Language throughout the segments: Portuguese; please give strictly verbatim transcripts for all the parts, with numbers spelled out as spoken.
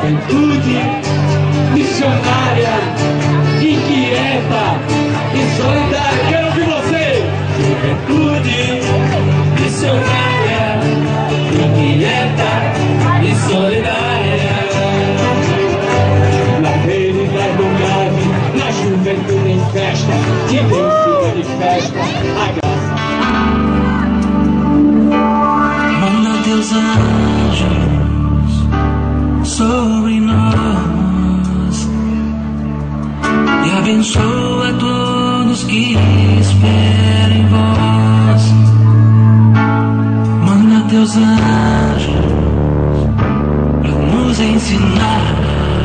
Juventude missionária, inquieta e solidária. Quero ouvir você. Juventude missionária, inquieta e solidária. Na avenida do Grave, na juventude em festa, de Deus se manifesta a graça. Manda teus anjos sobre nós e abençoa todos que esperam em vós. Manda teus anjos pra nos ensinar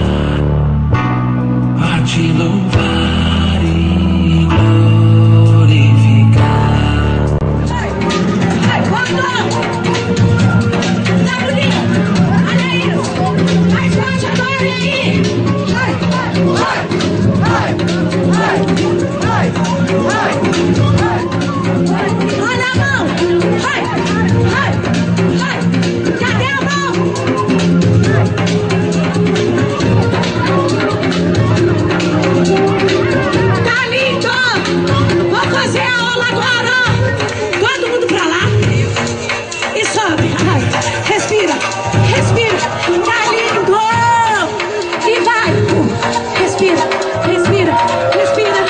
a te louvar e glorificar. Ai, quando? Tá bonito? Olha isso! Mais forte agora, vem aí! Ai, ai, ai, ai, ai, ai, ai. Olha a mão! Ai, ai, ai! Cadê a mão? Tá lindo! Vou fazer a aula agora! Todo mundo pra lá! E sobe! Ai, respira! Respira! Tá lindo! E vai! Respira! Respira! Respira!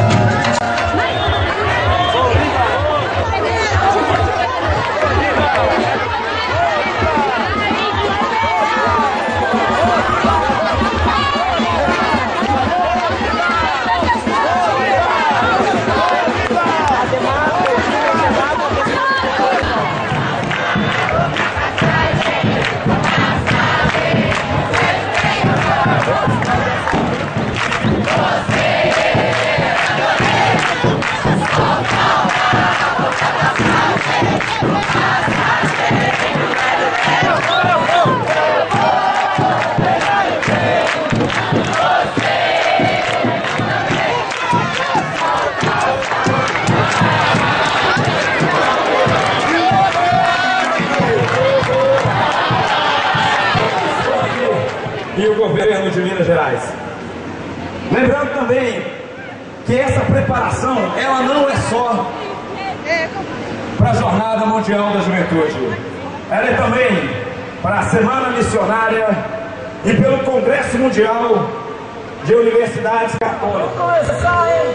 E o governo de Minas Gerais. Lembrando também que essa preparação, ela não é só para a Jornada Mundial da Juventude. Ela é também para a Semana Missionária e pelo Congresso Mundial de Universidades Católicas. Vamos começar, hein?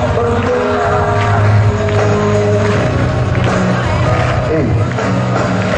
Ei.